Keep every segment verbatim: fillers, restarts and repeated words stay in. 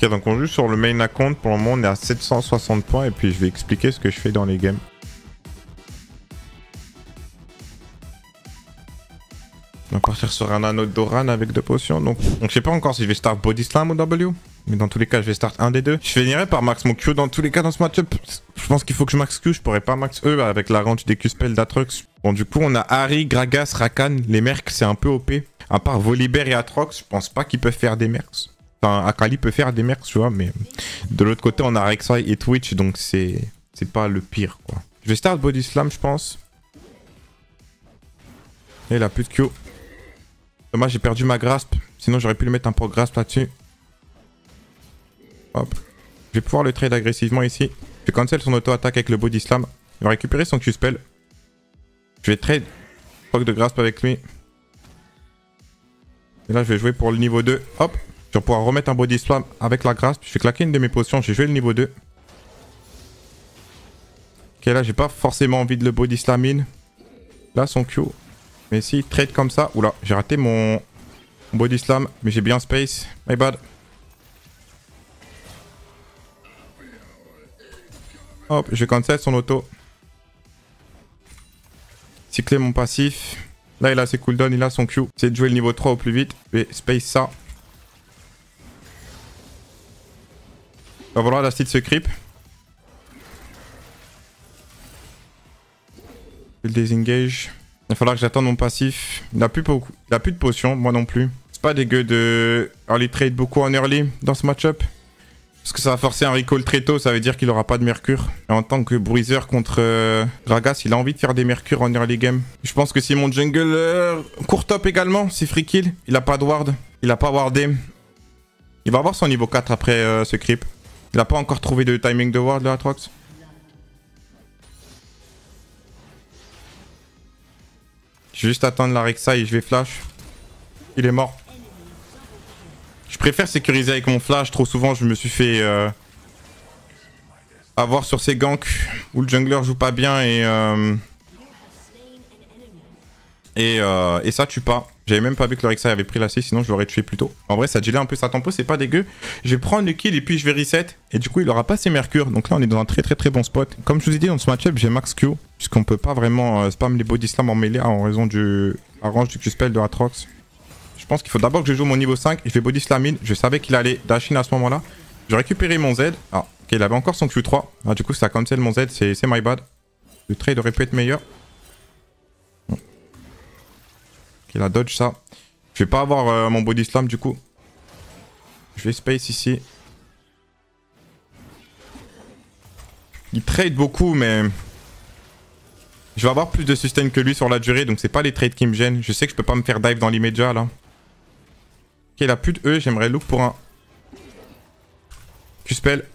Ok, donc on joue sur le main account. Pour le moment, on est à sept cent soixante points. Et puis, je vais expliquer ce que je fais dans les games. On va partir sur un anneau d'Oran avec deux potions. Donc, donc je sais pas encore si je vais start Body Slam ou W. Mais dans tous les cas, je vais start un des deux. Je finirai par max mon Q dans tous les cas dans ce match-up. Je pense qu'il faut que je max Q. Je pourrais pas max E avec la range des Q-spells d'Atrox. Bon, du coup, on a Harry, Gragas, Rakan. Les mercs, c'est un peu O P. À part Volibear et Atrox, je pense pas qu'ils peuvent faire des mercs. Enfin, Akali peut faire des mercs, tu vois. Mais de l'autre côté, on a Rek'Sai et Twitch. Donc, c'est c'est pas le pire, quoi. Je vais start Body Slam, je pense. Et il a plus de Q. Dommage, j'ai perdu ma grasp. Sinon, j'aurais pu lui mettre un pro grasp là-dessus. Hop. Je vais pouvoir le trade agressivement ici. Je vais cancel son auto-attaque avec le Body Slam. Il va récupérer son Q-spell. Je vais trade proc de grasp avec lui. Et là, je vais jouer pour le niveau deux. Hop. Je vais pouvoir remettre un Body Slam avec la grasp. Je vais claquer une de mes potions. J'ai joué le niveau deux. Ok, là, j'ai pas forcément envie de le Body Slam in. Là, son Q. Mais si, trade comme ça. Oula, j'ai raté mon... mon Body Slam. Mais j'ai bien space. My bad. Hop, je cancel son auto. Cycler mon passif. Là, il a ses cooldowns, il a son Q. C'est de jouer le niveau trois au plus vite. Et space ça. On va vouloir la style se creep. Je le désengage. Il va falloir que j'attende mon passif. Il n'a plus, beaucoup... il a plus de potions, moi non plus. C'est pas dégueu de early trade beaucoup en early dans ce match-up. Parce que ça va forcer un recall très tôt, ça veut dire qu'il aura pas de mercure. Et en tant que bruiser contre euh, Gragas, il a envie de faire des mercures en early game. Je pense que si mon jungle euh, court top également, c'est free kill. Il a pas de ward, il a pas wardé. Il va avoir son niveau quatre après euh, ce creep. Il a pas encore trouvé de timing de ward, le Atrox. Je vais juste attendre la Rek'Sai et je vais flash. Il est mort. Je préfère sécuriser avec mon flash. Trop souvent, je me suis fait euh, avoir sur ces ganks où le jungler joue pas bien et euh, et, euh, et ça tue pas. J'avais même pas vu que le Rek'Sai avait pris la C, sinon je l'aurais tué plus tôt. En vrai, ça gelait un peu sa tempo, c'est pas dégueu. Je vais prendre le kill et puis je vais reset. Et du coup, il aura pas ses mercures. Donc là, on est dans un très très très bon spot. Comme je vous ai dit, dans ce match-up, j'ai max Q. Puisqu'on peut pas vraiment euh, spam les body slam en mêlée en raison du la range du Q-spell de Atrox. Je pense qu'il faut d'abord que je joue mon niveau cinq et je vais body slam in. Je savais qu'il allait dash in à ce moment-là. Je vais récupérer mon Z. Ah, ok, il avait encore son Q trois. Ah, du coup, ça cancel mon Z, c'est my bad. Le trade aurait pu être meilleur. Ok, il a dodge ça. Je vais pas avoir euh, mon body slam du coup. Je vais space ici. Il trade beaucoup, mais je vais avoir plus de sustain que lui sur la durée, donc c'est pas les trades qui me gênent. Je sais que je peux pas me faire dive dans l'immédiat là. Ok, il a plus de E, j'aimerais look pour un Q-spell.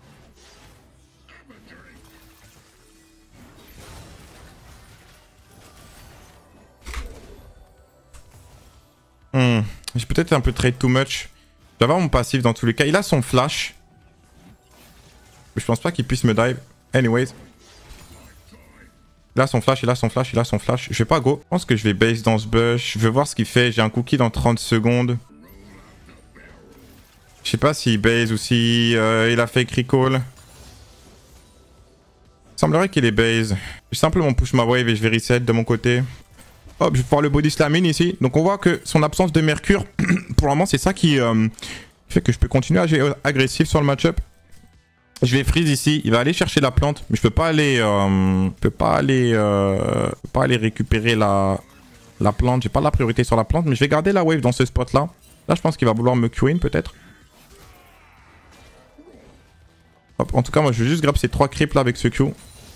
Hmm. J'ai peut-être un peu trade too much. Je vais avoir mon passif dans tous les cas. Il a son flash. Je pense pas qu'il puisse me dive. Anyways. Il a son flash, il a son flash, il a son flash. Je vais pas go. Je pense que je vais base dans ce bush. Je vais voir ce qu'il fait. J'ai un cookie dans trente secondes. Je sais pas s'il base ou si euh, il a fake recall. Il semblerait qu'il est base. Je vais simplement push ma wave et je vais reset de mon côté. Hop, je vais pouvoir le body slam in ici. Donc on voit que son absence de mercure, pour le moment, c'est ça qui euh, fait que je peux continuer à jouer agressif sur le match-up. Je vais freeze ici. Il va aller chercher la plante, mais je peux pas aller, euh, je peux pas aller, euh, pas aller récupérer la, la plante. J'ai pas la priorité sur la plante, mais je vais garder la wave dans ce spot-là. Là, je pense qu'il va vouloir me Q-in peut-être. Hop, en tout cas, moi, je vais juste grab ces trois creeps là avec ce Q.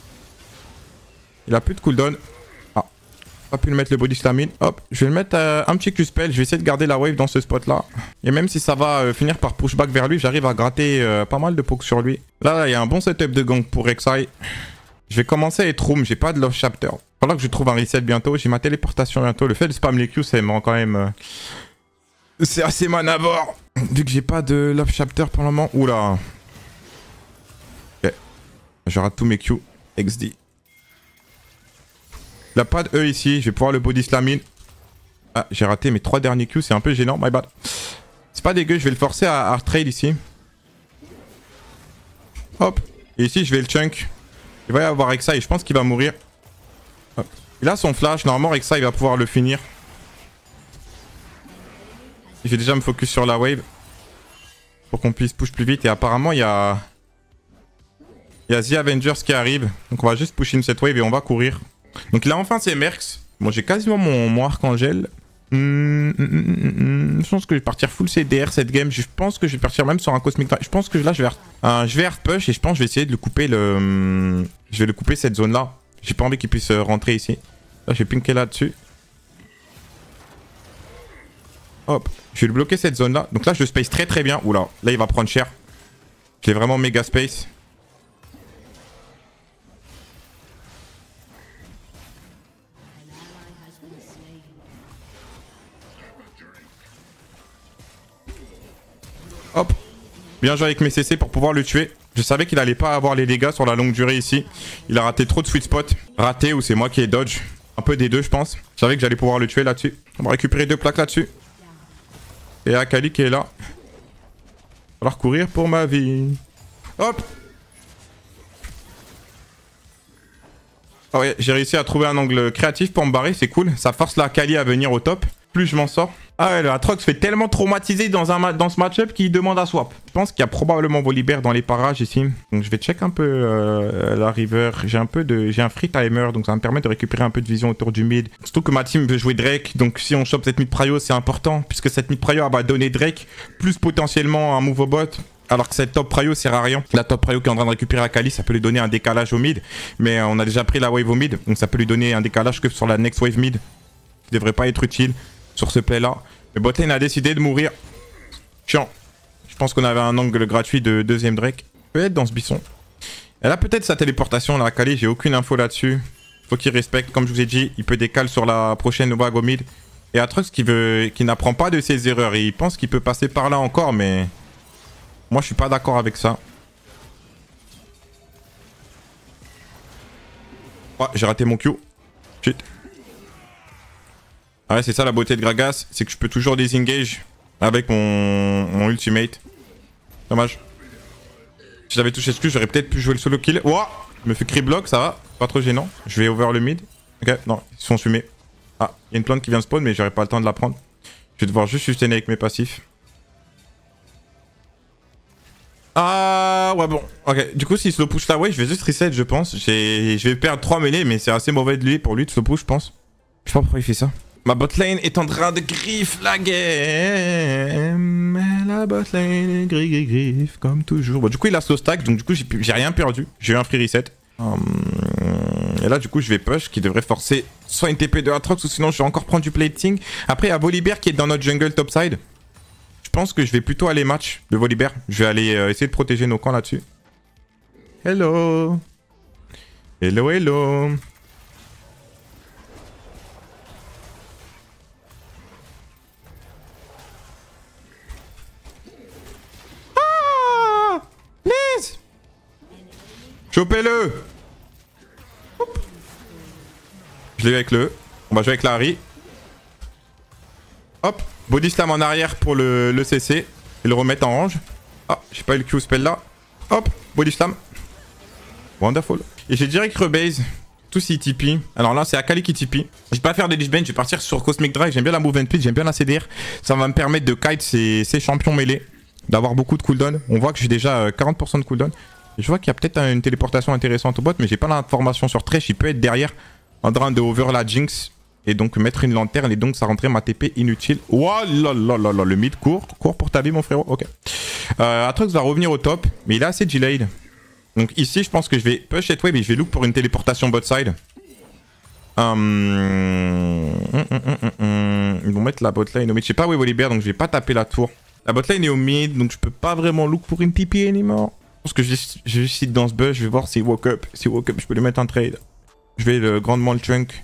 Il a plus de cooldown. Pas pu le mettre le body slam in. Hop, je vais le mettre euh, un petit Q-spell. Je vais essayer de garder la wave dans ce spot là. Et même si ça va euh, finir par pushback vers lui, j'arrive à gratter euh, pas mal de pokes sur lui. Là, il y a un bon setup de gank pour Rek'Sai. Je vais commencer à être room. J'ai pas de love chapter. Il va falloir que je trouve un reset bientôt. J'ai ma téléportation bientôt. Le fait de spam les Q, ça me rend quand même. Euh... C'est assez manavore. Vu que j'ai pas de love chapter pour le moment. Oula. Ok. Je rate tous mes Q. X D. Il n'a pas de E ici, je vais pouvoir le body slam in. Ah, j'ai raté mes trois derniers Q, c'est un peu gênant, my bad. C'est pas dégueu, je vais le forcer à hard trade ici. Hop. Et ici, je vais le chunk. Il va y avoir Rek'Sai et je pense qu'il va mourir. Hop. Il a son flash. Normalement, Rek'Sai il va pouvoir le finir. Je vais déjà me focus sur la wave. Pour qu'on puisse push plus vite. Et apparemment, il y a... Il y a The Avengers qui arrive. Donc on va juste push in cette wave et on va courir. Donc il a enfin ses mercs. Bon, j'ai quasiment mon, mon Archangel. Mmh, mmh, mmh, mmh. Je pense que je vais partir full C D R cette game. Je pense que je vais partir même sur un Cosmic Drive. Je pense que là, je vais, euh, je vais hard push et je pense que je vais essayer de le couper le... Je vais le couper cette zone-là. J'ai pas envie qu'il puisse rentrer ici. Là, je vais pinker là-dessus. Hop. Je vais le bloquer cette zone-là. Donc là, je le space très très bien. Oula, là, il va prendre cher. J'ai vraiment méga space. Hop. Bien joué avec mes C C pour pouvoir le tuer. Je savais qu'il allait pas avoir les dégâts sur la longue durée ici. Il a raté trop de sweet spot. Raté ou c'est moi qui ai dodge. Un peu des deux, je pense. Je savais que j'allais pouvoir le tuer là-dessus. On va récupérer deux plaques là-dessus. Et Akali qui est là. Il va falloir courir pour ma vie. Hop. Ah ouais, j'ai réussi à trouver un angle créatif pour me barrer. C'est cool. Ça force la Akali à venir au top. Plus je m'en sors. Ah ouais, le Aatrox fait tellement traumatiser dans, un dans ce match-up qu'il demande à swap. Je pense qu'il y a probablement Volibear dans les parages ici. Donc je vais check un peu euh, la river. J'ai un peu de, j'ai un free timer, donc ça va me permet de récupérer un peu de vision autour du mid. Surtout que ma team veut jouer Drake, donc si on chope cette mid prio, c'est important. Puisque cette mid prio va donner Drake, plus potentiellement un move au bot. Alors que cette top prio sert à rien. La top prio qui est en train de récupérer Akali, ça peut lui donner un décalage au mid. Mais euh, on a déjà pris la wave au mid, donc ça peut lui donner un décalage que sur la next wave mid. Qui devrait pas être utile sur ce play là. Mais botlane a décidé de mourir. Chiant. Je pense qu'on avait un angle gratuit de deuxième Drake. Peut être dans ce buisson. Elle a peut-être sa téléportation là, Akali, j'ai aucune info là-dessus. Faut qu'il respecte, comme je vous ai dit, il peut décaler sur la prochaine vague au mid. Et Aatrox qui veut, qui n'apprend pas de ses erreurs. Et il pense qu'il peut passer par là encore, mais moi je suis pas d'accord avec ça. Ouais, j'ai raté mon Q. Shit. Ah ouais, c'est ça la beauté de Gragas, c'est que je peux toujours disengage avec mon, mon ultimate. Dommage. Si j'avais touché ce Q, j'aurais peut-être pu jouer le solo kill. Ouah, il me fait crit block, ça va, pas trop gênant. Je vais over le mid. Ok, non, ils sont fumés. Ah, il y a une plante qui vient de spawn, mais j'aurais pas le temps de la prendre. Je vais devoir juste sustainer avec mes passifs. Ah, ouais, bon. Ok, du coup, s'il slow push là, ouais, je vais juste reset, je pense. Je vais perdre trois mêlées, mais c'est assez mauvais de lui pour lui de slow push, je pense. Je sais pas pourquoi il fait ça. Ma botlane est en train de griffe la game. La botlane griffe, griffe, griffe, comme toujours. Bon, du coup, il a slow stack, donc du coup, j'ai rien perdu. J'ai eu un free reset. Um, et là, du coup, je vais push, qui devrait forcer soit une T P de Aatrox, ou sinon, je vais encore prendre du plating. Après, il y a Volibear qui est dans notre jungle topside. Je pense que je vais plutôt aller match de Volibear. Je vais aller euh, essayer de protéger nos camps là-dessus. Hello. Hello, hello. Chopez-le! Je l'ai eu avec le. On va jouer avec la Harry. Hop! Body slam en arrière pour le, le C C. Et le remettre en range. Ah, j'ai pas eu le Q spell là. Hop! Body slam. Wonderful. Et j'ai direct rebase. Tout si T P. Alors là, c'est Akali qui T P. Je vais pas faire de disband, je vais partir sur Cosmic Drive. J'aime bien la move and speed, j'aime bien la C D R. Ça va me permettre de kite ces, ces champions mêlés. D'avoir beaucoup de cooldown. On voit que j'ai déjà quarante pour cent de cooldown. Je vois qu'il y a peut-être une téléportation intéressante au bot, mais j'ai pas l'information sur Thresh. Il peut être derrière en train de over la Jinx et donc mettre une lanterne et donc ça rentrait ma T P inutile. Oh là là là là, le mid court. Court pour ta vie, mon frérot. Ok. Euh, Aatrox va revenir au top, mais il est assez delayed. Donc ici, je pense que je vais push cette wave et je vais look pour une téléportation bot side. Um... Hum, hum, hum, hum. Ils vont mettre la bot lane au mid. Je sais pas où est Volibear, donc je vais pas taper la tour. La bot lane est au mid, donc je peux pas vraiment look pour une T P anymore. Je pense que je vais juste dans ce buzz, je vais voir si woke up. Si woke up, je peux lui mettre un trade. Je vais le grandement le trunk.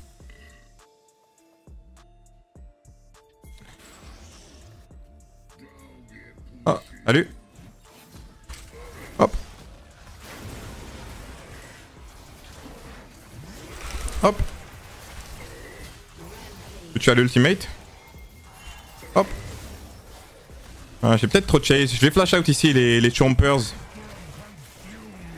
Ah, salut. Hop. Hop. Tu as l'ultimate. Hop. Ah, j'ai peut-être trop chase. Je vais flash out ici les, les chompers.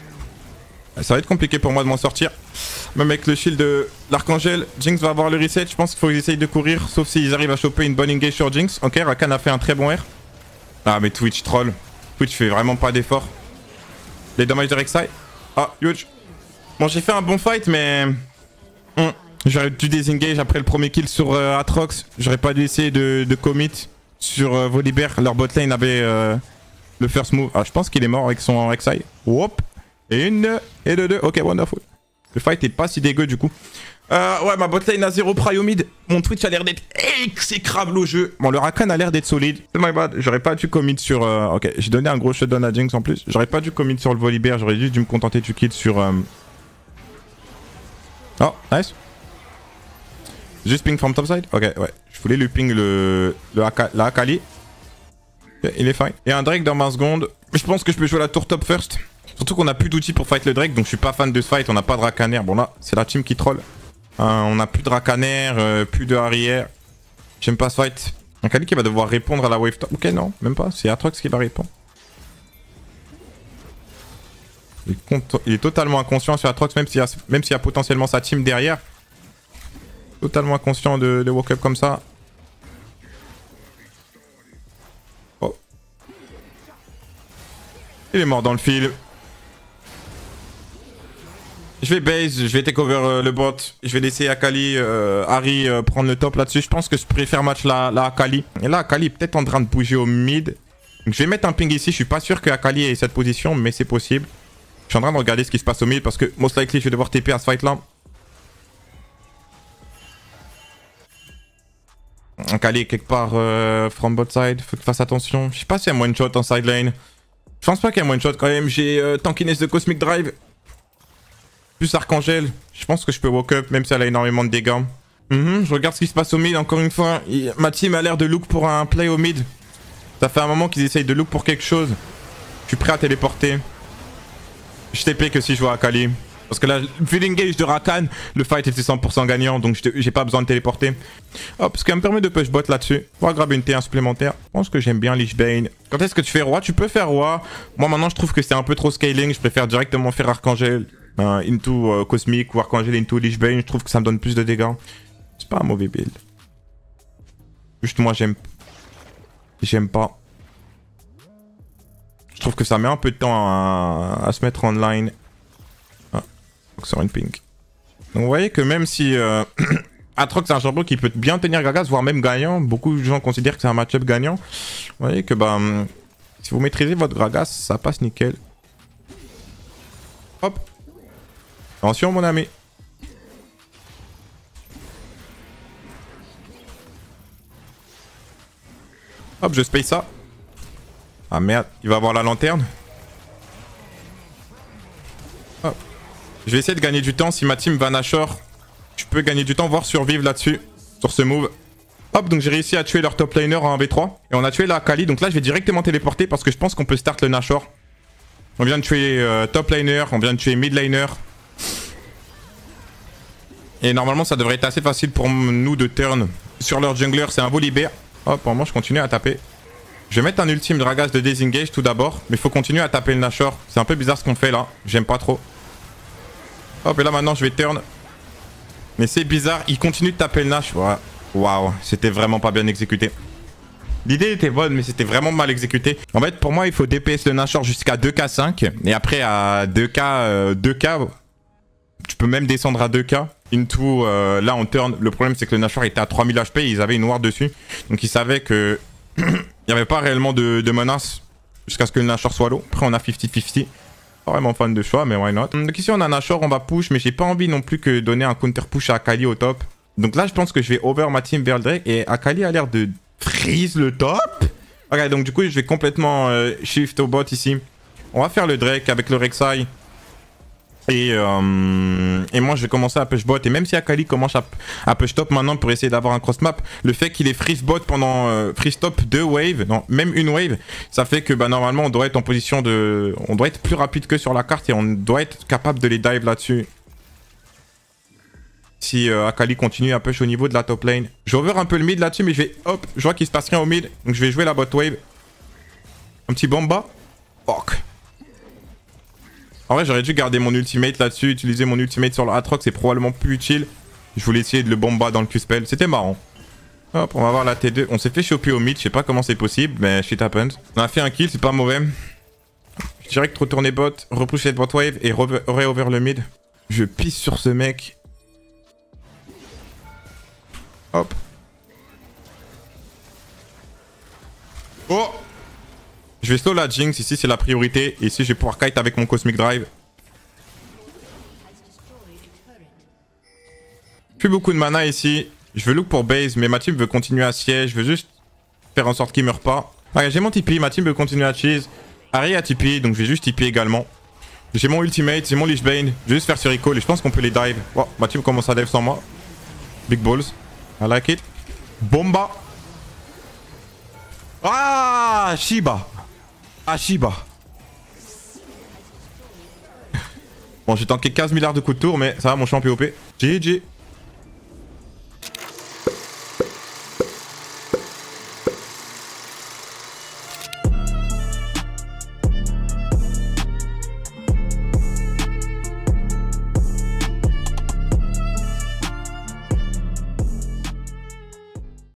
Ça va être compliqué pour moi de m'en sortir. Même avec le shield de l'Archangel, Jinx va avoir le reset. Je pense qu'il faut qu'ils essayent de courir. Sauf s'ils arrivent à choper une bonne engage sur Jinx. Ok, Rakan a fait un très bon R. Ah, mais Twitch troll. Twitch fait vraiment pas d'effort. Les dommages de Rek'Sai. Ah, huge. Bon, j'ai fait un bon fight, mais... Hum. J'aurais dû désengage après le premier kill sur euh, Aatrox. J'aurais pas dû essayer de, de commit sur euh, Volibear. Leur botlane avait euh, le first move. Ah, je pense qu'il est mort avec son Rek'Sai. Whoop. Et une, et deux, deux. Ok, wonderful. Le fight est pas si dégueu du coup. Euh, ouais, ma botlane a zéro prio mid. Mon Twitch a l'air d'être exécrable au jeu. Bon, le Rakan a l'air d'être solide. C'est my bad. J'aurais pas dû commit sur... Euh... Ok, j'ai donné un gros shutdown à Jinx en plus. J'aurais pas dû commit sur le Volibear. J'aurais juste dû me contenter du kill sur... Euh... Oh, nice. Juste ping from topside. Ok, ouais. Je voulais lui ping le... le Aka... la Akali. Okay, il est fine. Et un Drake dans vingt secondes. Je pense que je peux jouer la tour top first. Surtout qu'on a plus d'outils pour fight le Drake, donc je suis pas fan de ce fight. On n'a pas de Rakaner. Bon là, c'est la team qui troll. Euh, on n'a plus de Rakaner, euh, plus de arrière. J'aime pas ce fight. Un Kali qui va devoir répondre à la wave top. Ok, non, même pas. C'est Aatrox qui va répondre. Il, compte... Il est totalement inconscient sur Aatrox, même s'il y a... même s'il y a potentiellement sa team derrière. Totalement inconscient de, de walk up comme ça. Oh. Il est mort dans le fil. Je vais base, je vais take over euh, le bot. Je vais laisser Akali, euh, Harry euh, prendre le top là-dessus. Je pense que je préfère match la, la Akali. Et là, Akali est peut-être en train de bouger au mid. Donc, je vais mettre un ping ici. Je suis pas sûr que Akali ait cette position, mais c'est possible. Je suis en train de regarder ce qui se passe au mid parce que most likely je vais devoir T P à ce fight là. Akali est quelque part euh, from bot side. Faut qu'il fasse attention. Je sais pas s'il y a un one shot en side lane. Je pense pas qu'il y ait un one shot quand même. J'ai euh, tankiness de Cosmic Drive. Plus Archangel, je pense que je peux walk up même si elle a énormément de dégâts. Mm-hmm, je regarde ce qui se passe au mid encore une fois. Il... Ma team a l'air de look pour un play au mid. Ça fait un moment qu'ils essayent de look pour quelque chose. Je suis prêt à téléporter. Je T P que si je vois Akali. Parce que là, vu l'engage de Rakan, le fight était cent pour cent gagnant. Donc j'ai pas besoin de téléporter. Hop, ce qui me permet de push bot là-dessus. Pour grabber une T un supplémentaire. Je pense que j'aime bien Lich Bane. Quand est-ce que tu fais roi? Tu peux faire roi. Moi maintenant je trouve que c'est un peu trop scaling. Je préfère directement faire Archangel. Uh, into uh, Cosmic ou Archangel into Lich Bane, je trouve que ça me donne plus de dégâts. C'est pas un mauvais build. Juste moi j'aime... J'aime pas. Je trouve que ça met un peu de temps à, à se mettre en line. Ah, donc sur une pink. Donc vous voyez que même si... Euh, Aatrox c'est un champion qui peut bien tenir Gragas, voire même gagnant. Beaucoup de gens considèrent que c'est un match-up gagnant. Vous voyez que bah... Si vous maîtrisez votre Gragas, ça passe nickel. Hop. Attention mon ami. Hop, je space ça. Ah merde, il va avoir la lanterne. Hop. Je vais essayer de gagner du temps. Si ma team va Nashor, je peux gagner du temps, voire survivre là-dessus. Sur ce move. Hop, donc j'ai réussi à tuer leur top laner en un v trois. Et on a tué la Akali. Donc là, je vais directement téléporter parce que je pense qu'on peut start le Nashor. On vient de tuer euh, top laner, on vient de tuer mid laner. Et normalement ça devrait être assez facile pour nous de turn sur leur jungler, c'est un Volibear. Hop, pour moi je continue à taper. Je vais mettre un ultime Dragas de désengage tout d'abord. Mais il faut continuer à taper le Nashor. C'est un peu bizarre ce qu'on fait là, j'aime pas trop. Hop, et là maintenant je vais turn. Mais c'est bizarre, il continue de taper le Nash. Waouh, wow, c'était vraiment pas bien exécuté. L'idée était bonne, mais c'était vraiment mal exécuté. En fait, pour moi, il faut D P S le Nashor jusqu'à deux K cinq. Et après, à deux K, euh, deux K, tu peux même descendre à deux K. Into, euh, là, on turn. Le problème, c'est que le Nashor était à trois mille H P et ils avaient une ward dessus. Donc, ils savaient que il n'y avait pas réellement de, de menace jusqu'à ce que le Nashor soit low. Après, on a cinquante cinquante. Pas vraiment fan de choix, mais why not. Donc, ici, on a un Nashor, on va push, mais j'ai pas envie non plus que donner un counter push à Akali au top. Donc là, je pense que je vais over ma team vers le Drake. Et Akali a l'air de freeze le top. Ok, donc du coup, je vais complètement euh, shift au bot ici. On va faire le Drake avec le Rek'Sai. Et, euh, et moi, je vais commencer à push bot. Et même si Akali commence à, à push top maintenant pour essayer d'avoir un cross map, le fait qu'il ait freeze bot pendant euh, freeze top deux waves, non, même une wave, ça fait que bah, normalement, on doit être en position de... On doit être plus rapide que sur la carte et on doit être capable de les dive là-dessus. Si euh, Akali continue à push au niveau de la top lane. Je over un peu le mid là-dessus, mais je vais... Hop, je vois qu'il se passe rien au mid. Donc je vais jouer la bot wave. Un petit bomba. Fuck. En vrai, j'aurais dû garder mon ultimate là-dessus, utiliser mon ultimate sur le Aatrox, c'est probablement plus utile. Je voulais essayer de le bomba dans le Q-spell, c'était marrant. Hop, on va voir la T deux. On s'est fait choper au mid, je sais pas comment c'est possible, mais shit happens. On a fait un kill, c'est pas mauvais. Je dirais que retourner bot, repush cette bot wave et re-over le mid. Je pisse sur ce mec. Hop. Oh! Je vais slow la Jinx, ici c'est la priorité. Et ici je vais pouvoir kite avec mon Cosmic Drive. Plus beaucoup de mana ici. Je veux look pour base, mais ma team veut continuer à siège. Je veux juste faire en sorte qu'il meure pas. Ah, j'ai mon T P, ma team veut continuer à cheese. Harry a T P, donc je vais juste T P également. J'ai mon ultimate, j'ai mon Lich Bane. Je vais juste faire ce recall et je pense qu'on peut les dive. Oh, ma team commence à dive sans moi. Big balls. I like it. Bomba. Ah, Shiba. Ah, Shiba. Bon, j'ai tanké quinze milliards de coups de tour, mais ça va, mon champ P O P. G G.